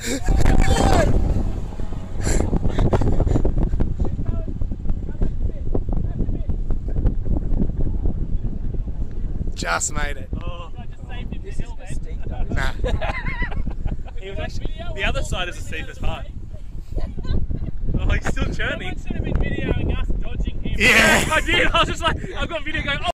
Just made it. Oh. I just saved him the hill, man. Nah. He was actually, the other side is the steepest part. Oh, he's still churning. Someone should have been videoing us dodging him. Yeah. I did. I was just like, I've got video going.